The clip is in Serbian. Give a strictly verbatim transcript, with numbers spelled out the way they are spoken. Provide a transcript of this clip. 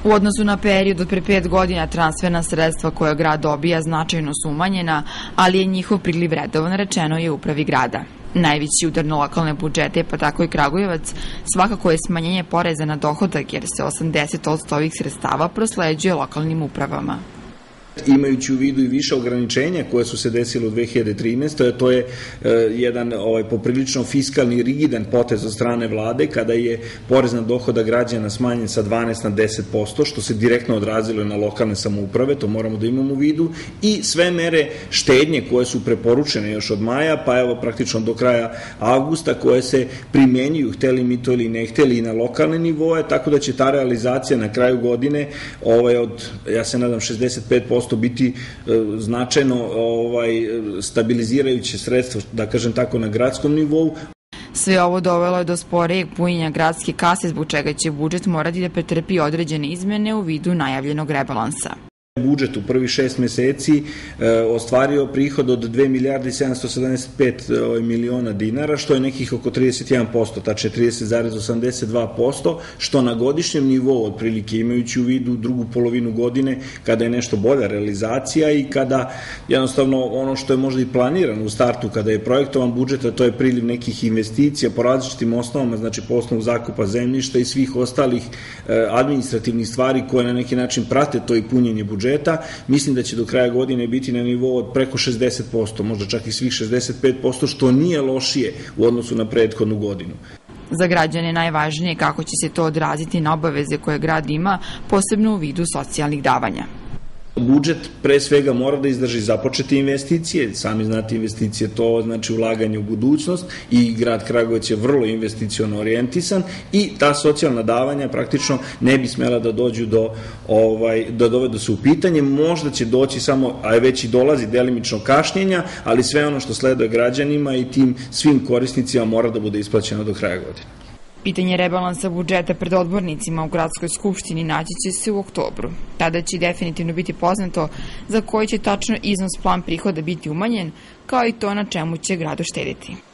U odnosu na period od pre pet godina transferna sredstva koja grad dobija značajno su umanjena, ali je njihov priliv redovan, rečeno je upravi grada. Najveći udar na lokalne budžete, pa tako i Kragujevac, svakako je smanjenje poreza na dohodak jer se osamdeset posto ovih sredstava prosleđuje lokalnim upravama. Imajući u vidu i više ograničenja koje su se desile u dve hiljade trinaestoj. To je e, jedan ovaj, poprilično fiskalni rigidan potez od strane vlade kada je porez na dohodak građana smanjen sa dvanaest na deset posto, što se direktno odrazilo na lokalne samouprave, to moramo da imamo u vidu, i sve mere štednje koje su preporučene još od maja, pa evo praktično do kraja avgusta, koje se primenjuju, hteli mi to ili ne hteli, i na lokalne nivoe, tako da će ta realizacija na kraju godine ovaj, od, ja se nadam, šezdeset pet posto biti e, značajno ovaj, stabilizirajuće sredstvo, da kažem tako, na gradskom nivou. Sve ovo dovelo je do sporijeg punjenja gradske kase, zbog čega će budžet morati da pretrpi određene izmene u vidu najavljenog rebalansa. Budžet u prvih šest meseci e, ostvario prihod od dve milijarde sedamsto sedamdeset pet miliona dinara, što je nekih oko trideset jedan posto, tačnije trideset zarez osamdeset dva posto, što na godišnjem nivou, otprilike imajući u vidu drugu polovinu godine, kada je nešto bolja realizacija i kada jednostavno ono što je možda i planirano u startu, kada je projektovan budžet, a to je priliv nekih investicija po različitim osnovama, znači po osnovu zakupa zemljišta i svih ostalih e, administrativnih stvari koje na neki način prate to i punjenje budžeta. Mislim da će do kraja godine biti na nivou od preko šezdeset posto, možda čak i svih šezdeset pet posto, što nije lošije u odnosu na prethodnu godinu. Za građane najvažnije je kako će se to odraziti na obaveze koje grad ima, posebno u vidu socijalnih davanja. Budžet pre svega mora da izdrži započete investicije, sami znate, investicije to znači ulaganje u budućnost, i grad Kragujevac je vrlo investiciono orijentisan, i ta socijalna davanja praktično ne bi smela da dođu do, ovaj, da dovedu se u pitanje. Možda će doći samo, a već i dolazi delimično kašnjenja, ali sve ono što sleduje građanima i tim svim korisnicima mora da bude isplaćeno do kraja godine. Pitanje rebalansa budžeta pred odbornicima u Gradskoj skupštini naći će se u oktobru. Tada će definitivno biti poznato za koji će tačno iznos plan prihoda biti umanjen, kao i to na čemu će grad uštediti.